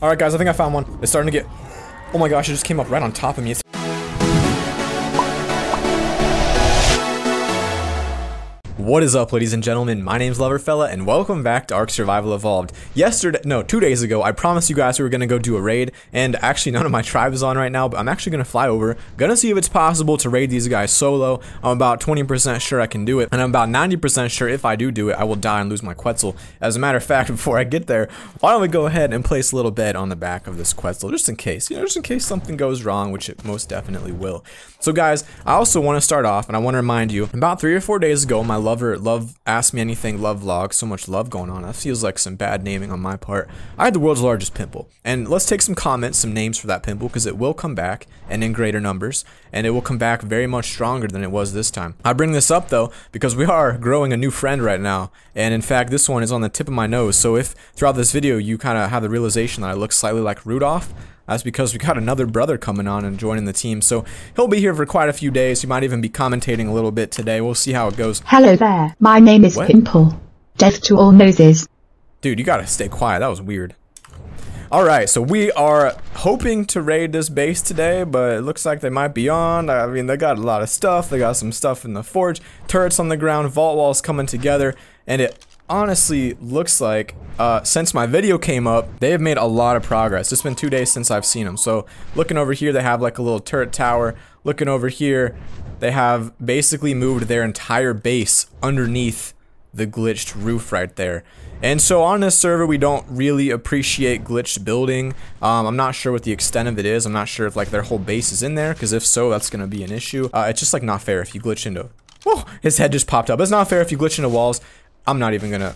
Alright guys, I think I found one. It's starting to get... Oh my gosh, it just came up right on top of me. What is up, ladies and gentlemen? My name's Loverfella, and welcome back to ARK Survival Evolved. 2 days ago, I promised you guys we were gonna go do a raid, and actually none of my tribe is on right now, but I'm actually gonna fly over, gonna see if it's possible to raid these guys solo. I'm about 20% sure I can do it, and I'm about 90% sure if I do it, I will die and lose my Quetzal. As a matter of fact, before I get there, why don't we go ahead and place a little bed on the back of this Quetzal, just in case, just in case something goes wrong, which it most definitely will. So guys, I also want to start off, and I want to remind you, about 3 or 4 days ago, my Love Ask Me Anything Love vlog, so much love going on, that feels like some bad naming on my part. I had the world's largest pimple, and let's take some comments, some names for that pimple, because it will come back, and in greater numbers, and it will come back very much stronger than it was this time. I bring this up though, because we are growing a new friend right now, and in fact this one is on the tip of my nose, so if throughout this video you kind of have the realization that I look slightly like Rudolph, that's because we got another brother coming on and joining the team, so he'll be here for quite a few days. He might even be commentating a little bit today. We'll see how it goes. Hello there, my name is Pimple. Death to all noses. Dude, you gotta stay quiet, that was weird. Alright, so we are hoping to raid this base today, but it looks like they might be on. I mean, they got a lot of stuff. They got some stuff in the forge, turrets on the ground, vault walls coming together, and it honestly looks like since my video came up, they have made a lot of progress. It's been 2 days since I've seen them. So looking over here, they have like a little turret tower. Looking over here, they have basically moved their entire base underneath the glitched roof right there. And so on this server, we don't really appreciate glitched building. I'm not sure what the extent of it is. I'm not sure if like their whole base is in there, because if so, that's gonna be an issue. It's just like not fair if you glitch into... Whoa, his head just popped up. It's not fair if you glitch into walls. I'm not even gonna...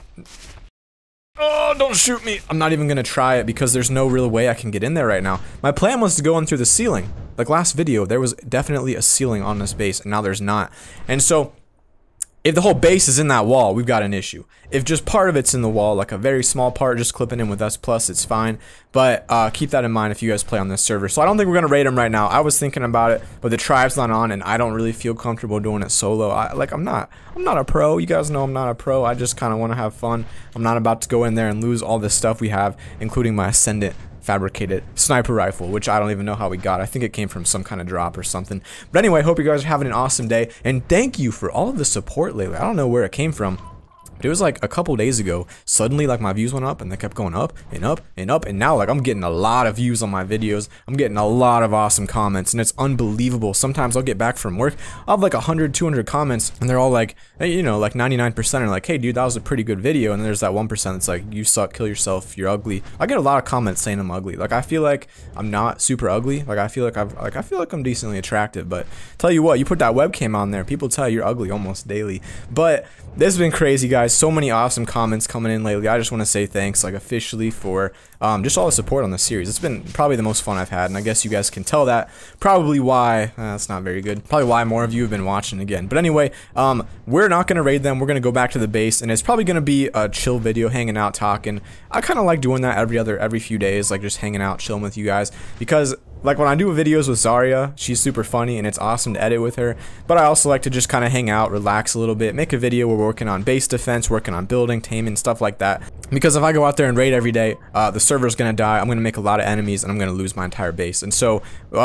Oh, don't shoot me! I'm not even gonna try it because there's no real way I can get in there right now. My plan was to go in through the ceiling. Like last video, there was definitely a ceiling on this base, and now there's not. And so, if the whole base is in that wall, we've got an issue. If just part of it's in the wall, like a very small part, just clipping in with S+, it's fine. But keep that in mind if you guys play on this server. So I don't think we're gonna raid them right now. I was thinking about it, but the tribe's not on, and I don't really feel comfortable doing it solo. I'm not a pro. You guys know I'm not a pro. I just kind of want to have fun. I'm not about to go in there and lose all this stuff we have, including my Ascendant fabricated sniper rifle, which I don't even know how we got. I think it came from some kind of drop or something. But anyway, hope you guys are having an awesome day, and thank you for all of the support lately. I don't know where it came from, but it was like a couple days ago, suddenly like my views went up, and they kept going up and up and up, and now like I'm getting a lot of views on my videos. I'm getting a lot of awesome comments, and it's unbelievable. Sometimes I'll get back from work, I'll have like 100, 200 comments, and they're all like, hey, like 99% are like, hey dude, that was a pretty good video, and then there's that 1% that's like, you suck, kill yourself, you're ugly. I get a lot of comments saying I'm ugly. Like I feel like I'm not super ugly. Like I feel like I'm decently attractive, but tell you what, you put that webcam on there, people tell you you're ugly almost daily. But this has been crazy, guys. So many awesome comments coming in lately. I just want to say thanks, like officially, for just all the support on the series. It's been probably the most fun I've had, and I guess you guys can tell that. Probably why, that's not very good. Probably why more of you have been watching again. But anyway, we're not going to raid them. We're going to go back to the base, and it's probably going to be a chill video, hanging out, talking. I kind of like doing that every few days, like just hanging out, chilling with you guys, because like when I do videos with Zarya, she's super funny and it's awesome to edit with her, but I also like to just kind of hang out, relax a little bit, make a video where we're working on base defense, working on building, taming, stuff like that. Because if I go out there and raid every day, the server's gonna die, I'm gonna make a lot of enemies, and I'm gonna lose my entire base. And so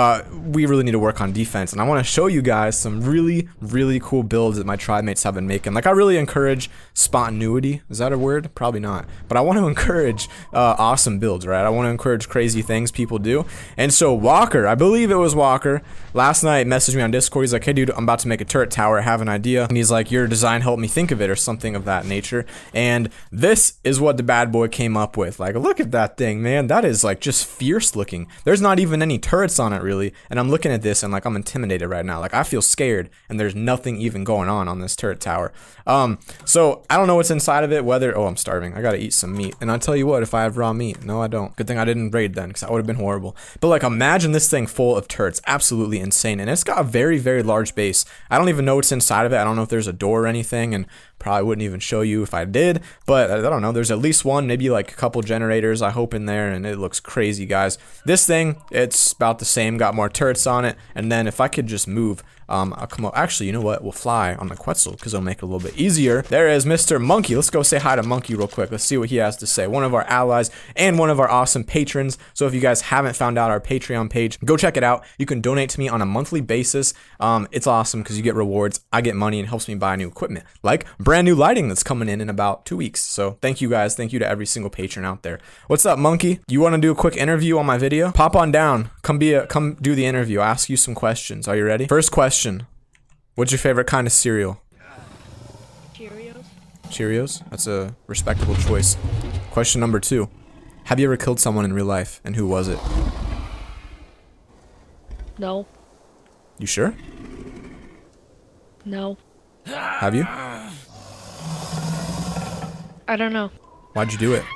we really need to work on defense, and I want to show you guys some really cool builds that my tribe mates have been making. Like I really encourage spontaneity. Is that a word? Probably not, but I want to encourage awesome builds, right? I want to encourage crazy things people do. And so Walker, I believe it was Walker, last night messaged me on Discord. He's like, hey dude, I'm about to make a turret tower, I have an idea. And he's like, your design helped me think of it, or something of that nature. And this is what the bad boy came up with. Like, look at that thing, man. That is like just fierce looking. There's not even any turrets on it really, and I'm looking at this and like I'm intimidated right now. Like I feel scared, and there's nothing even going on this turret tower. So I don't know what's inside of it, whether... Oh, I'm starving. I gotta eat some meat. And I'll tell you what, if I have raw meat... No, I don't. Good thing I didn't raid then, because that would have been horrible. But like, imagine this thing full of turrets. Absolutely insane. And it's got a very large base. I don't even know what's inside of it. I don't know if there's a door or anything, and Probably wouldn't even show you if I did, but I don't know. There's at least one, maybe like a couple generators, I hope, in there, and it looks crazy, guys. This thing, it's about the same, got more turrets on it, and then if I could just move, I'll come up. Actually, you know what? We'll fly on the Quetzal because it'll make it a little bit easier. There is Mr. Monkey. Let's go say hi to Monkey real quick. Let's see what he has to say. One of our allies and one of our awesome patrons. So if you guys haven't found out our Patreon page, go check it out. You can donate to me on a monthly basis. It's awesome because you get rewards. I get money and helps me buy new equipment, like brand new lighting that's coming in about 2 weeks. So thank you guys. Thank you to every single patron out there. What's up, Monkey? You want to do a quick interview on my video? Pop on down. Come do the interview. I'll ask you some questions. Are you ready? First question. What's your favorite kind of cereal? Cheerios. Cheerios? That's a respectable choice. Question number 2. Have you ever killed someone in real life, and who was it? No. You sure? No. Have you? I don't know. Why'd you do it?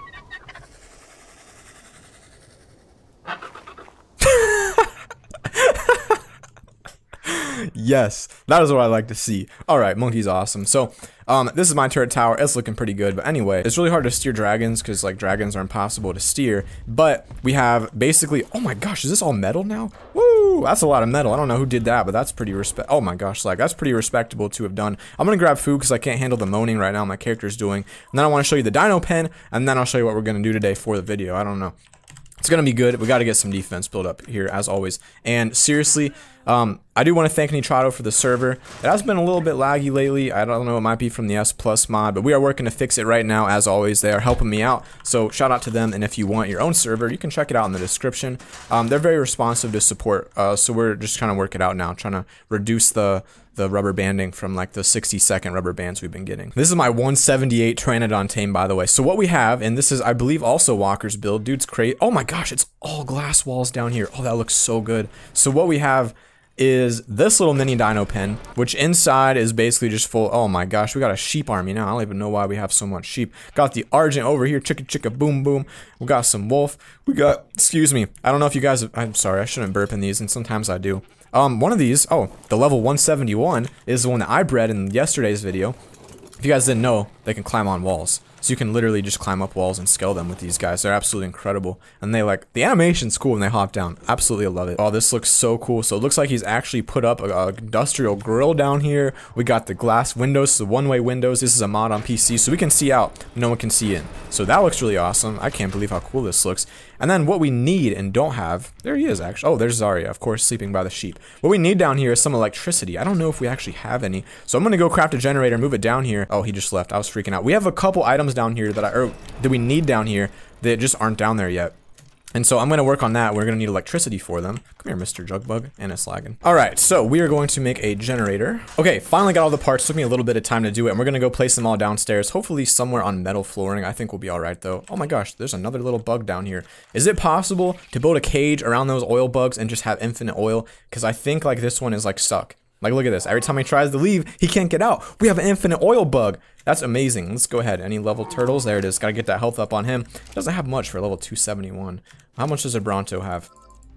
Yes, that is what I like to see. All right, Monkey's awesome. So, this is my turret tower. It's looking pretty good, but anyway, it's really hard to steer dragons because like dragons are impossible to steer. But we have basically, oh my gosh, is this all metal now? Woo, that's a lot of metal. I don't know who did that, but that's pretty oh my gosh, like that's pretty respectable to have done. I'm gonna grab food because I can't handle the moaning right now my character's doing. And then I want to show you the dino pen, and then I'll show you what we're gonna do today for the video. I don't know. It's gonna be good. We got to get some defense built up here as always. And seriously, I do want to thank Nitrado for the server. It has been a little bit laggy lately. I don't know, it might be from the S Plus mod, but we are working to fix it right now. As always, they are helping me out. So shout out to them. And if you want your own server, you can check it out in the description. They're very responsive to support. So we're just trying to work it out now, trying to reduce the rubber banding from like the 60-second rubber bands we've been getting. This is my 178 Pteranodon tame, by the way. So what we have, and this is, I believe, also Walker's build. Dude's crazy. Oh my gosh, it's all glass walls down here. Oh, that looks so good. So what we have is this little mini dino pen, which inside is basically just full. Oh my gosh, we got a sheep army now. I don't even know why we have so much sheep. Got the Argent over here, chicka chicka boom boom. We got some wolf. We got, excuse me, I don't know if you guys, I'm sorry, I shouldn't burp in these, and sometimes I do. One of these, oh, the level 171 is the one that I bred in yesterday's video. If you guys didn't know, they can climb on walls. So you can literally just climb up walls and scale them with these guys. They're absolutely incredible. And they like, the animation's cool when they hop down. Absolutely love it. Oh, this looks so cool. So it looks like he's actually put up a industrial grill down here. We got the glass windows, the one-way windows. This is a mod on PC, so we can see out. No one can see in. So that looks really awesome. I can't believe how cool this looks. And then what we need and don't have, there he is actually. Oh, there's Zarya, of course, sleeping by the sheep. What we need down here is some electricity. I don't know if we actually have any. So I'm gonna go craft a generator, move it down here. Oh, he just left. I was freaking out. We have a couple items down here that we need down here that just aren't down there yet. And so I'm going to work on that. We're going to need electricity for them. Come here, Mr. Jugbug. And it's lagging. All right, so we are going to make a generator. Okay, finally got all the parts. Took me a little bit of time to do it. And we're going to go place them all downstairs. Hopefully somewhere on metal flooring. I think we'll be all right, though. Oh my gosh, there's another little bug down here. Is it possible to build a cage around those oil bugs and just have infinite oil? Because I think like this one is like stuck. Like, look at this. Every time he tries to leave, he can't get out. We have an infinite oil bug. That's amazing. Let's go ahead. Any level turtles? There it is. Got to get that health up on him. Doesn't have much for level 271. How much does a Bronto have?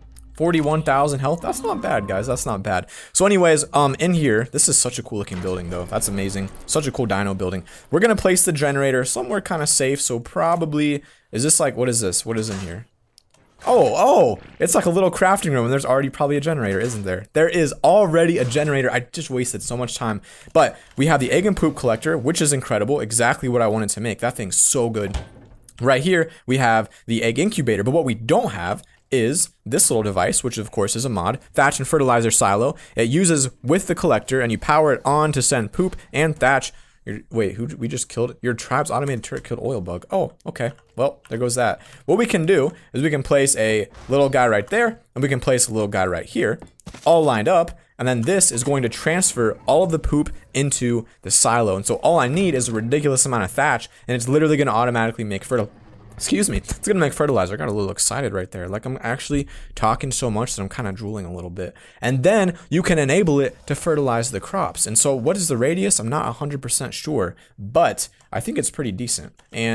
41,000 health. That's not bad, guys. That's not bad. So anyways, in here, this is such a cool looking building, though. That's amazing. Such a cool dino building. We're going to place the generator somewhere kind of safe. So probably, is this like, what is this? What is in here? Oh, it's like a little crafting room, and there's already probably a generator, isn't there? There is already a generator. I just wasted so much time. But we have the egg and poop collector, which is incredible. Exactly what I wanted to make. That thing's so good. Right here, we have the egg incubator, but what we don't have is this little device, which of course is a mod, thatch and fertilizer silo. It uses with the collector, and you power it on to send poop and thatch. Wait, who we just killed? Your tribe's automated turret killed oil bug. Oh, okay. Well, there goes that. What we can do is we can place a little guy right there, and we can place a little guy right here, all lined up, and then this is going to transfer all of the poop into the silo. And so all I need is a ridiculous amount of thatch, and it's literally going to automatically make excuse me, it's gonna make fertilizer. I got a little excited right there. Like I'm actually talking so much that I'm kind of drooling a little bit. And then you can enable it to fertilize the crops. And so what is the radius? I'm not 100% sure, but I think it's pretty decent. And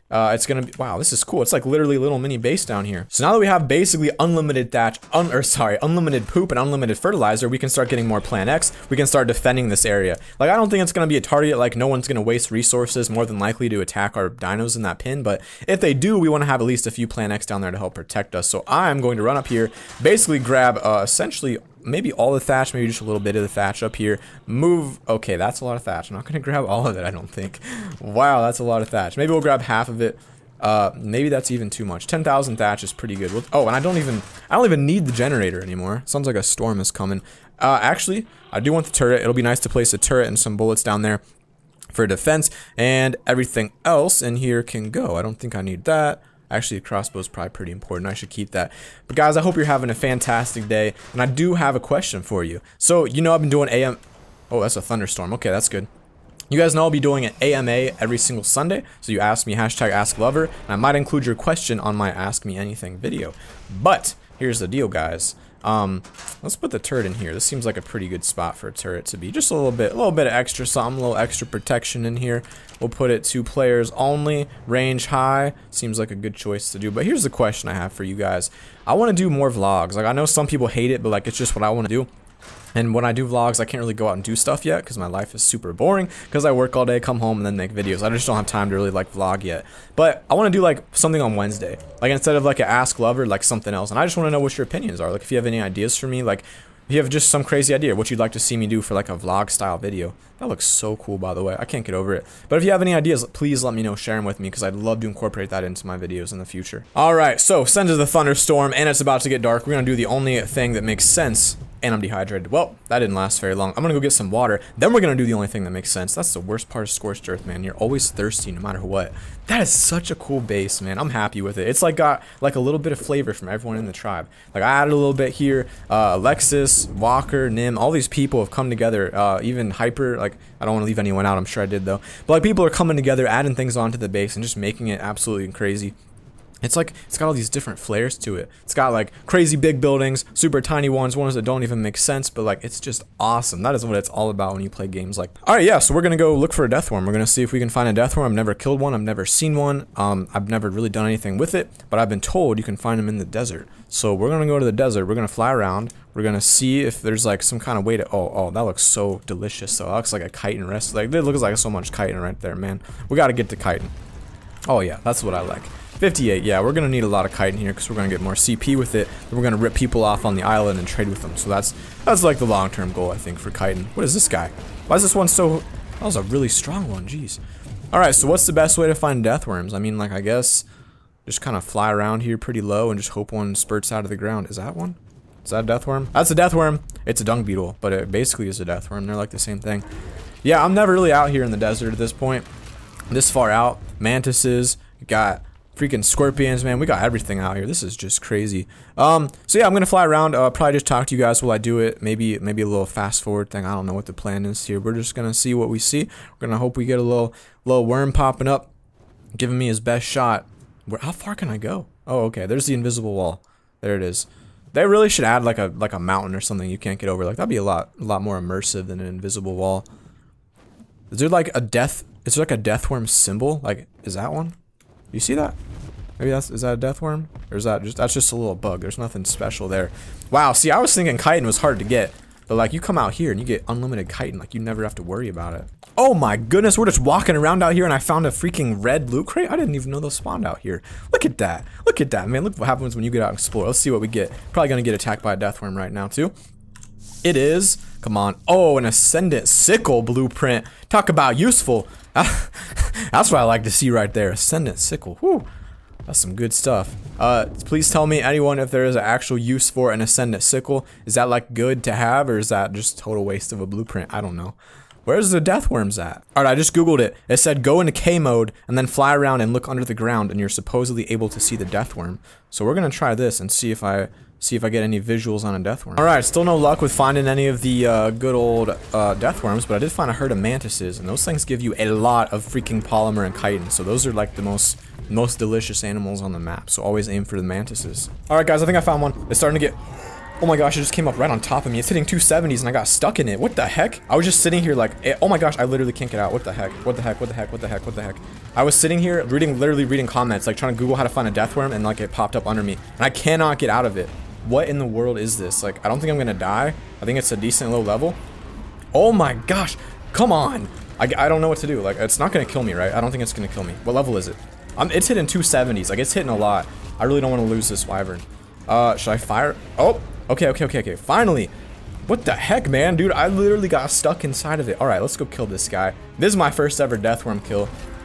It's gonna be, wow, this is cool. It's like literally a little mini base down here. So now that we have basically unlimited thatch, unlimited poop and unlimited fertilizer, we can start getting more Plant X. We can start defending this area. Like, I don't think it's gonna be a target. Like, no one's gonna waste resources more than likely to attack our dinos in that pin. But if they do, we want to have at least a few Plant X down there to help protect us. So I'm going to run up here, basically grab essentially maybe all the thatch, maybe just a little bit of the thatch up here. Move. Okay, that's a lot of thatch. I'm not gonna grab all of it, I don't think. Wow, that's a lot of thatch. Maybe we'll grab half of it. Maybe that's even too much. 10,000 thatch is pretty good. Oh, and I don't even need the generator anymore. Sounds like a storm is coming. Actually, I do want the turret. It'll be nice to place a turret and some bullets down there for defense, and everything else in here can go. I don't think I need that. Actually, a crossbow is probably pretty important. I should keep that. But guys, I hope you're having a fantastic day. And I do have a question for you. So, you know I've been doing AM... Oh, that's a thunderstorm. Okay, that's good. You guys know I'll be doing an AMA every single Sunday. So you ask me, #AskLover. And I might include your question on my Ask Me Anything video. But, here's the deal, guys. Let's put the turret in here. This seems like a pretty good spot for a turret to be. Just a little bit of extra something, a little extra protection in here. We'll put it 2 players only, range high. Seems like a good choice to do. But here's the question I have for you guys. I want to do more vlogs. Like, I know some people hate it, but like, it's just what I want to do. And when I do vlogs, I can't really go out and do stuff yet because my life is super boring because I work all day, come home, and then make videos. I just don't have time to really like vlog yet. But I want to do like something on Wednesday. Like, instead of like an Ask Lover, like something else. And I just want to know what your opinions are. Like, if you have any ideas for me, like if you have just some crazy idea what you'd like to see me do for like a vlog style video. That looks so cool, by the way. I can't get over it. But if you have any ideas, please let me know, share them with me, because I'd love to incorporate that into my videos in the future. Alright, so send to the thunderstorm, and it's about to get dark. We're gonna do the only thing that makes sense. And I'm dehydrated. Well, that didn't last very long. I'm gonna go get some water. Then we're gonna do the only thing that makes sense. That's the worst part of Scorched Earth, man. You're always thirsty no matter what. That is such a cool base, man. I'm happy with it. It's like got like a little bit of flavor from everyone in the tribe. Like, I added a little bit here. Alexis, Walker, Nim, all these people have come together. Even Hyper, like, I don't want to leave anyone out. I'm sure I did though. But like, people are coming together, adding things onto the base and just making it absolutely crazy. It's like, it's got all these different flares to it. It's got like crazy big buildings, super tiny ones that don't even make sense, but like, it's just awesome. That is what it's all about when you play games like. Alright, yeah, so we're gonna go look for a death worm. We're gonna see if we can find a death worm. I've never killed one, I've never seen one. I've never really done anything with it, but I've been told you can find them in the desert. So we're gonna go to the desert, we're gonna fly around, we're gonna see if there's like some kind of way to, oh, that looks so delicious though. That looks like a chitin rest, like, it looks like so much chitin right there, man. We gotta get to chitin. Oh yeah, that's what I like. 58, yeah, we're gonna need a lot of chitin here because we're gonna get more CP with it. And we're gonna rip people off on the island and trade with them. So that's like the long-term goal, I think, for chitin. What is this guy? Why is this one so... That was a really strong one, jeez. Alright, so what's the best way to find death worms? I mean, like, I guess just kind of fly around here pretty low and just hope one spurts out of the ground. Is that one? Is that a death worm? That's a death worm. It's a dung beetle, but it basically is a death worm. They're like the same thing. Yeah, I'm never really out here in the desert at this point. This far out. Mantises. Got... freaking scorpions, man. We got everything out here. This is just crazy. So yeah, I'm gonna fly around. Probably just talk to you guys while I do it. Maybe a little fast forward thing. I don't know what the plan is here. We're just gonna see what we see. We're gonna hope we get a little worm popping up, giving me his best shot. How far can I go? Oh, okay. There's the invisible wall. There it is. They really should add like a mountain or something you can't get over. Like, that'd be a lot more immersive than an invisible wall. Is there like a death? Is there like a death worm symbol? Like, is that one? You see that? Maybe is that a death worm? Or is that that's just a little bug? There's nothing special there. Wow, see, I was thinking chitin was hard to get. But like, you come out here and you get unlimited chitin. Like, you never have to worry about it. Oh my goodness, we're just walking around out here and I found a freaking red loot crate. I didn't even know those spawned out here. Look at that. Look at that, man. Look what happens when you get out and explore. Let's see what we get. Probably gonna get attacked by a death worm right now too. It is. Come on. Oh, an Ascendant Sickle blueprint. Talk about useful. That's what I like to see right there. Ascendant Sickle. Whew. That's some good stuff. Please tell me, anyone, if there is an actual use for an Ascendant Sickle. Is that like good to have, or is that just total waste of a blueprint? I don't know. Where's the death worms at? Alright, I just googled it. It said go into K mode and then fly around and look under the ground and you're supposedly able to see the death worm. So we're gonna try this and see if I get any visuals on a death worm. Alright, still no luck with finding any of the good old death worms, but I did find a herd of mantises, and those things give you a lot of freaking polymer and chitin, so those are like the most delicious animals on the map, so always aim for the mantises. Alright guys, I think I found one. It's starting to get... Oh my gosh, it just came up right on top of me. It's hitting 270s and I got stuck in it. What the heck? I was just sitting here like, oh my gosh, I literally can't get out. What the heck? What the heck? What the heck? What the heck? What the heck? I was sitting here literally reading comments, like trying to Google how to find a death worm, and like it popped up under me. And I cannot get out of it. What in the world is this? Like, I don't think I'm gonna die. I think it's a decent low level. Oh my gosh, come on. I don't know what to do. Like, it's not gonna kill me, right? I don't think it's gonna kill me. What level is it? It's hitting 270s. Like, it's hitting a lot. I really don't want to lose this wyvern. Should I fire? Oh, okay. Finally. What the heck, man? Dude, I literally got stuck inside of it. All right, let's go kill this guy. This is my first ever deathworm kill.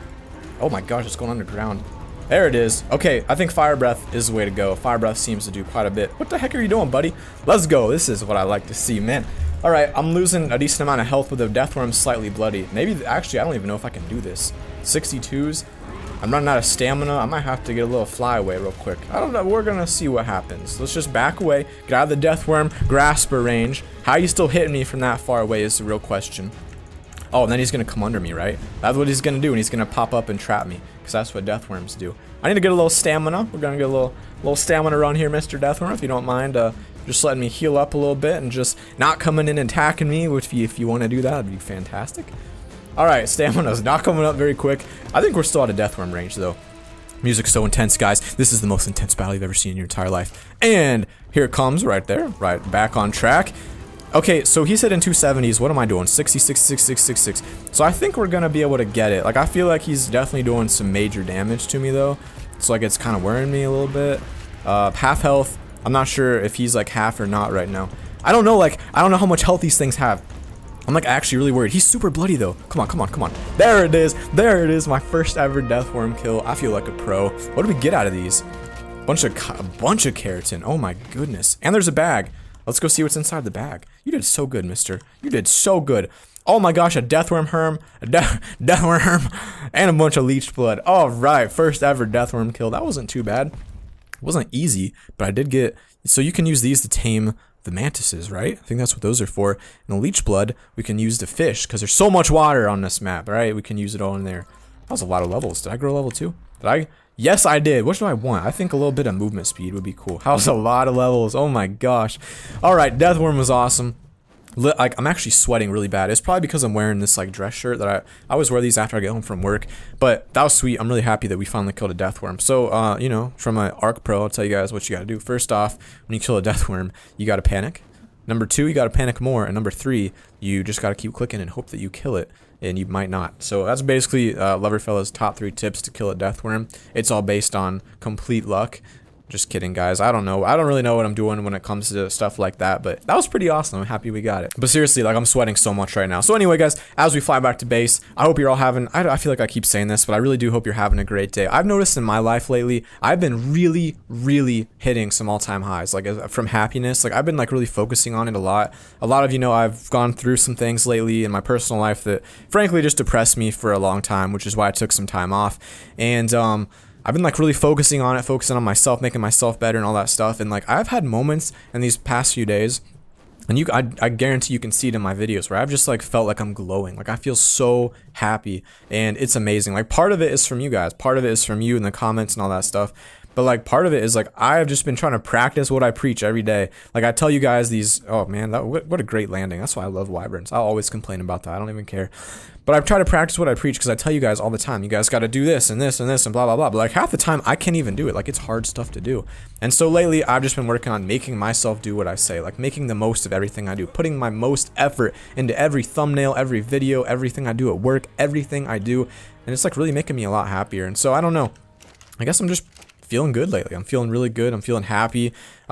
Oh my gosh, it's going underground. There it is. Okay, I think fire breath is the way to go. Fire breath seems to do quite a bit. What the heck are you doing, buddy? Let's go. This is what I like to see, man. All right, I'm losing a decent amount of health with the deathworm slightly bloody. Maybe, actually, I don't even know if I can do this. 62s. I'm running out of stamina. I might have to get a little flyaway real quick. I don't know. We're gonna see what happens. Let's just back away, get out of the deathworm grasper range. How are you still hitting me from that far away is the real question. Oh, and then he's gonna come under me, right? That's what he's gonna do, and he's gonna pop up and trap me, because that's what deathworms do. I need to get a little stamina. We're gonna get a little stamina run here, Mr. Deathworm, if you don't mind. Just letting me heal up a little bit and just not coming in and attacking me. Which, if you want to do that, would be fantastic. Alright, stamina's not coming up very quick. I think we're still out of deathworm range, though. Music's so intense, guys. This is the most intense battle you've ever seen in your entire life. And here it comes right there. Right, back on track. Okay, so he's hitting 270s. What am I doing? 66, 66, 66. So I think we're going to be able to get it. Like, I feel like he's definitely doing some major damage to me, though. So, like, it's kind of wearing me a little bit. Half health. I'm not sure if he's, like, half or not right now. I don't know, like, I don't know how much health these things have. I'm like actually really worried. He's super bloody though. Come on, come on, come on. There it is. There it is. My first ever deathworm kill. I feel like a pro. What do we get out of these? A bunch of keratin. Oh my goodness. And there's a bag. Let's go see what's inside the bag. You did so good, mister. You did so good. Oh my gosh, a deathworm herm, deathworm herm, and a bunch of leech blood. All right, first ever deathworm kill. That wasn't too bad. It wasn't easy, but I did get. So you can use these to tame the mantises, right? I think that's what those are for. And the leech blood we can use to fish, because there's so much water on this map, right? We can use it all in there. That was a lot of levels. Did I grow level 2? Did I? Yes, I did. What do I want? I think a little bit of movement speed would be cool. That was a lot of levels. Oh my gosh. All right, deathworm was awesome. Like, I'm actually sweating really bad. It's probably because I'm wearing this like dress shirt that I always wear these after I get home from work. But that was sweet. I'm really happy that we finally killed a deathworm. So, you know, from my ARK Pro, I'll tell you guys what you gotta do. First off, when you kill a deathworm, you gotta panic. Number 2, you gotta panic more. And number 3, you just gotta keep clicking and hope that you kill it. And you might not. So that's basically Loverfella's top 3 tips to kill a deathworm. It's all based on complete luck. Just kidding, guys. I don't know. I don't really know what I'm doing when it comes to stuff like that, but that was pretty awesome. I'm happy we got it. But seriously, like, I'm sweating so much right now. So anyway, guys, as we fly back to base, I hope you're all having, I feel like I keep saying this, but I really do hope you're having a great day. I've noticed in my life lately, I've been really, really hitting some all-time highs, like from happiness. Like, I've been like really focusing on it a lot. A lot of you know I've gone through some things lately in my personal life that frankly just depressed me for a long time, which is why I took some time off. And, I've been like really focusing on it, focusing on myself, making myself better and all that stuff. And like, I've had moments in these past few days, and I guarantee you can see it in my videos, where I've just like felt like I'm glowing. Like, I feel so happy, and it's amazing. Like, part of it is from you guys. Part of it is from you in the comments and all that stuff. But like, part of it is like, I have just been trying to practice what I preach every day. Like, I tell you guys these, oh man, what a great landing. That's why I love wyverns. I'll always complain about that. I don't even care. But I try to practice what I preach, because I tell you guys all the time, you guys got to do this and this and this and blah, blah, blah. But like, half the time I can't even do it. Like, it's hard stuff to do. And so lately I've just been working on making myself do what I say, like making the most of everything I do, putting my most effort into every thumbnail, every video, everything I do at work, everything I do. And it's like really making me a lot happier. And so I don't know, I guess I'm just feeling good lately. I'm feeling really good. I'm feeling happy.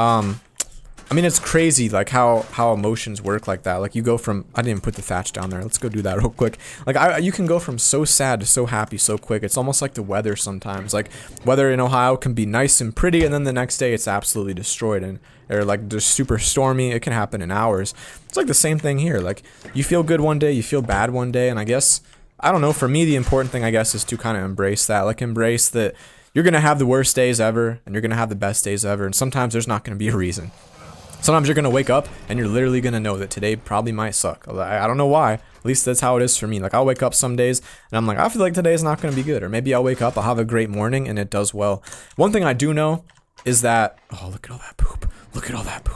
I mean, it's crazy like how emotions work like that. Like, you go from, I didn't even put the thatch down there. Let's go do that real quick. Like, you can go from so sad to so happy so quick. It's almost like the weather sometimes. Like, weather in Ohio can be nice and pretty, and then the next day it's absolutely destroyed, and or like just super stormy. It can happen in hours. It's like the same thing here. Like, you feel good one day, you feel bad one day, and I guess, I don't know, for me the important thing I guess is to kind of embrace that. Like, embrace that you're gonna have the worst days ever, and you're gonna have the best days ever, and sometimes there's not gonna be a reason. Sometimes you're going to wake up and you're literally going to know that today probably might suck. I don't know why. At least that's how it is for me. Like, I'll wake up some days and I'm like, I feel like today is not going to be good. Or maybe I'll wake up, I'll have a great morning, and it does well. One thing I do know is that, oh, look at all that poop. Look at all that poop.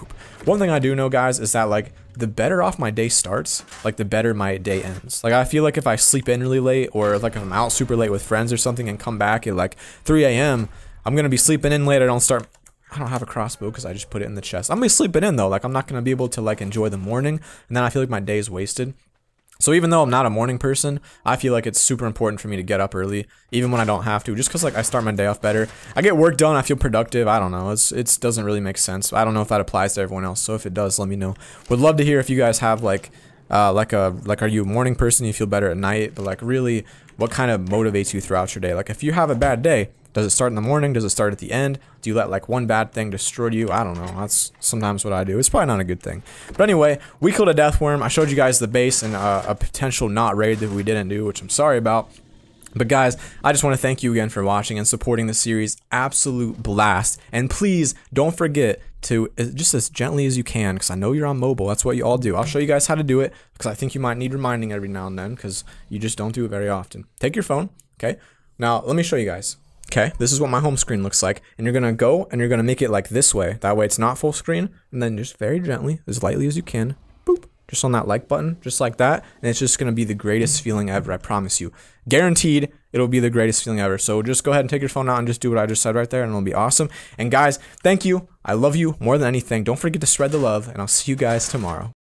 one thing I do know, guys, is that like the better off my day starts, like the better my day ends. Like I feel like if I sleep in really late, or like if I'm out super late with friends or something and come back at like 3 a.m., I'm gonna be sleeping in late. I don't have a crossbow because I just put it in the chest. I'm gonna be sleeping in though. Like I'm not gonna be able to like enjoy the morning, and then I feel like my day is wasted. So even though I'm not a morning person, I feel like it's super important for me to get up early, even when I don't have to, just because like I start my day off better. I get work done, I feel productive. I don't know, it doesn't really make sense. I don't know if that applies to everyone else, so if it does, let me know. Would love to hear if you guys have like are you a morning person, you feel better at night, but like really, what kind of motivates you throughout your day? Like if you have a bad day, does it start in the morning? Does it start at the end? Do you let like one bad thing destroy you? I don't know. That's sometimes what I do. It's probably not a good thing. But anyway, we killed a death worm. I showed you guys the base and a potential not raid that we didn't do, which I'm sorry about. But guys, I just want to thank you again for watching and supporting the series. Absolute blast. And please don't forget to, just as gently as you can, because I know you're on mobile, that's what you all do. I'll show you guys how to do it, because I think you might need reminding every now and then, because you just don't do it very often. Take your phone, okay? Now, let me show you guys. Okay, this is what my home screen looks like, and you're gonna go and you're gonna make it like this way. That way it's not full screen, and then just very gently, as lightly as you can, boop, just on that like button, just like that, and it's just gonna be the greatest feeling ever, I promise you. Guaranteed, it'll be the greatest feeling ever. So just go ahead and take your phone out and just do what I just said right there, and it'll be awesome. And guys, thank you. I love you more than anything. Don't forget to spread the love, and I'll see you guys tomorrow.